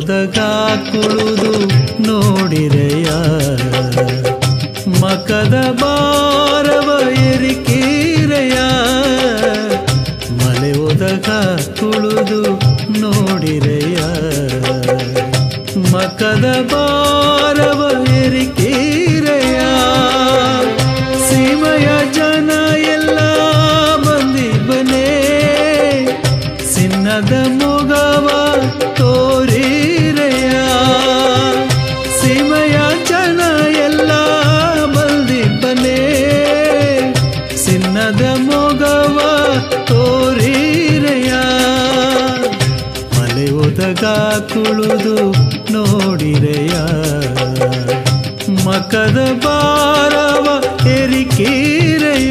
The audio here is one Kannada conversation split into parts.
ಒದಗ ಕುಳುದು ನೋಡಿರೆಯ ಮಕದ ಬಾರವ ಎರಿಕೀರೆಯ ಮಲೆ ಒದಗ ಕುಳುದು ನೋಡಿರೆಯ ಮಕದ ಬಾರವ ಎರಿಕೀರೆಯ ಸೀಮೆಯ ಜನ ಎಲ್ಲ ಮಂದಿ ಬನೆ ಸಿನ್ನದ ಮೊಗವ ತೋರಿರೆಯ ಸೀಮೆಯ ಜನ ಎಲ್ಲ ಮಂದಿ ಬನೆ ಸಿನ್ನದ ಮೊಗವ ತೋರಿರೆಯ ಮಲೆ ಒದಗ ಕುಳುದು ನೋಡಿರೆಯ ಮಕದ ಬಾರವ ಎರಿಕೀರೆಯ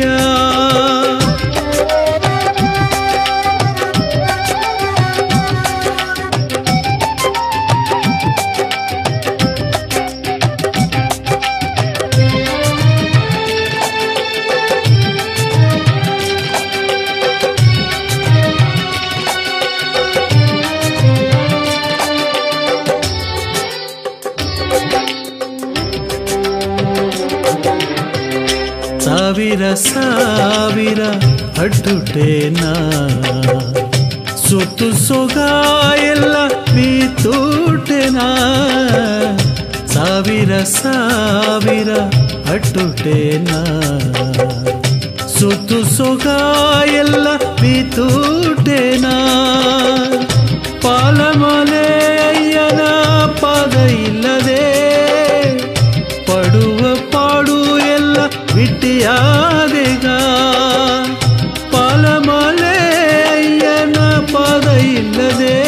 ಸಾವಿರ ಸಾವಿರ ಅಡ್ಡುಟೇನ ಸುತ್ತು ಸೊಗ ಎಲ್ಲ ಬೀತೂಟೆನ ಸಾವಿರ ಸಾವಿರ ಅಡ್ಡುಟೇನ ಸುತ್ತು ಸೊಗ ಎಲ್ಲ ಬೀತೂಟೆನ ಪಾಲಮಲೆ ಅಯ್ಯನ ಪಾದ ಇಲ್ಲದೆ ಪಡುವ ಪಾಡು ಎಲ್ಲ ಬಿಟ್ಟಿಯಾದೆಗ ಪಾಲಮಲೆ ಅಯ್ಯನ ಪಾದ ಇಲ್ಲದೆ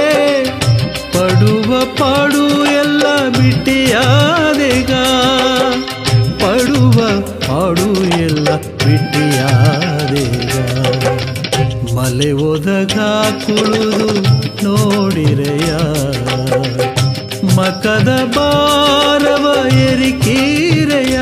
ಪಡುವ ಪಾಡು ಎಲ್ಲ ಬಿಟ್ಟಿಯಾದೆಗ ಪಡುವ ಪಾಡು ಎಲ್ಲ ಬಿಟ್ಟಿಯಾದೆಗ ಮಲೆ ಒದಗ ಕುಳುದು ನೋಡಿರೆಯ ಮಕದ ಬಾರವ ಎರಿಕೀರೆಯ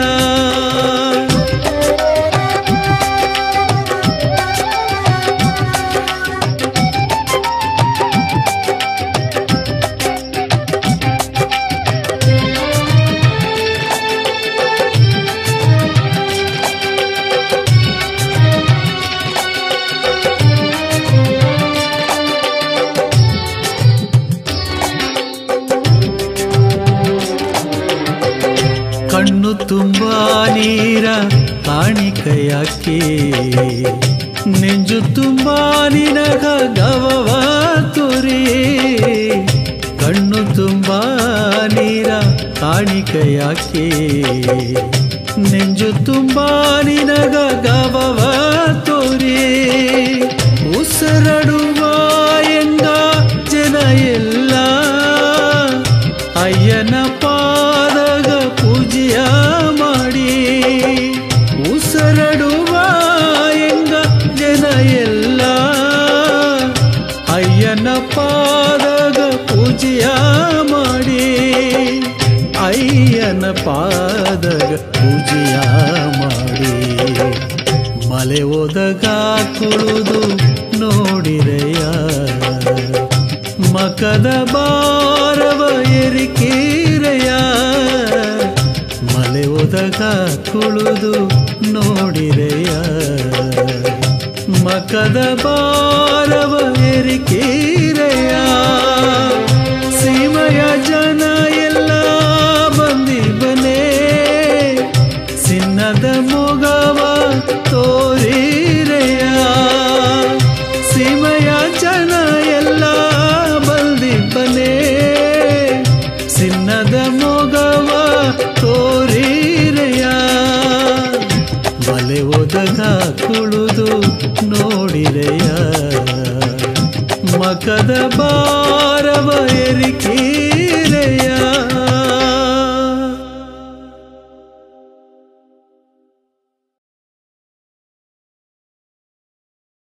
ಕಣ್ಣು ತುಂಬ ನೀರ ಕಾಣಿಕೆಯಾಕಿ ನೆಂಜು ತುಂಬ ನಿನಗ ಗವವ ತುರಿ ಕಣ್ಣು ತುಂಬ ನೀರ ಕಾಣಿಕೆಯಾಕಿ ನೆಂಜು ತುಂಬ ನಿನಗ ಗವವ ತುರಿ ಉಸಿರಡುವ ಎಂಗ ಜನ ಎಲ್ಲ ಅಯ್ಯನ ಪಾದಗ ಪೂಜೆಯ ಮಾಡಿ ಉಸಿರಡುವ ಎಂಗ ಜನ ಎಲ್ಲ ಅಯ್ಯನ ಪಾದಗ ಪೂಜೆಯ ಮಾಡಿ ಅಯ್ಯನ ಪಾದಗ ಪೂಜೆಯ ಮಾಡಿ ಮಲೆ ಒದಗ ಕುಳುದು ನೋಡಿರೆಯ ಮಕದ ಬಾರವ ಎರಿಕೀರೆಯ ಮಲೆ ಒದಗ ಕುಳುದು ನೋಡಿರೆಯ ಮಕದ ಬಾರವ ಎರಿಕೀರೆಯ ಸೀಮೆಯ ಜನ ಎಲ್ಲ ಮಂದಿ ಬನೆ ಸಿನ್ನದ ಮೊಗವ ತೋರಿರೆಯ ಸೀಮೆಯ ಜನ ಎಲ್ಲ ಮಂದಿ ಬನೆ ಸಿನ್ನದ ಮೊಗವ ತೋರಿರೆಯ ಮಲೆ ಒದಗ ಕುಳುದು ನೋಡಿರೆಯ ಮಕದ ಬಾರವ ಎರಿಕೆ